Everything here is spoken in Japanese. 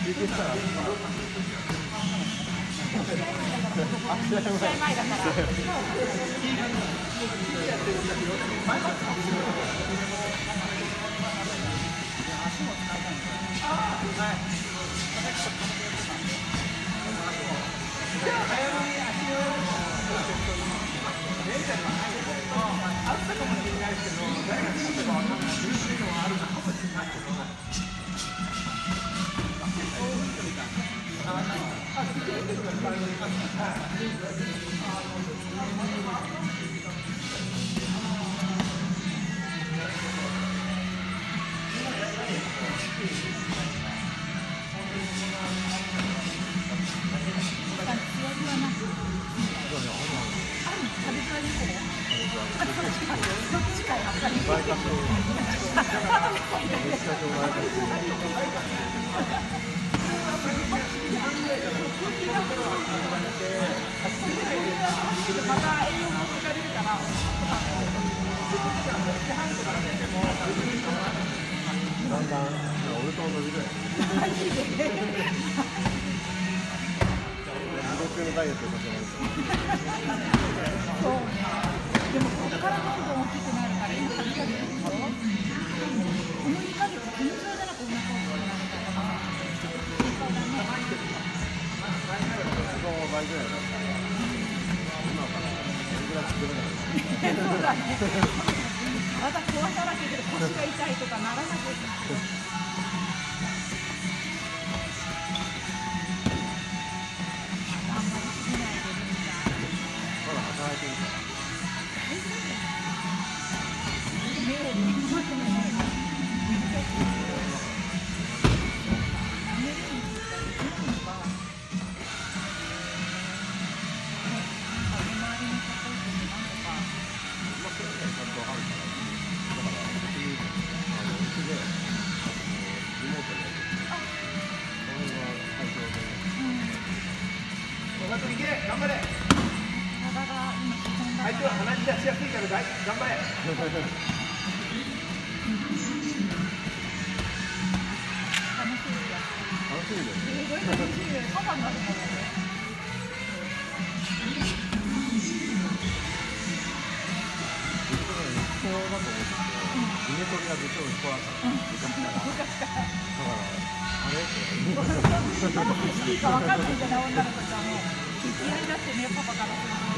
休憩したら。試合前だから。また壊さなきゃいけない、腰が痛いとかならなきゃいけない。いいか分かんないんじゃない、女の子ちゃんも。いきなりだってね、パパからすると。